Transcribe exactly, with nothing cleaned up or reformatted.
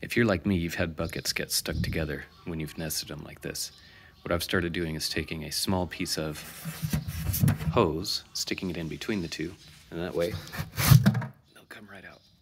If you're like me, you've had buckets get stuck together when you've nested them like this. What I've started doing is taking a small piece of hose, sticking it in between the two, and that way they'll come right out.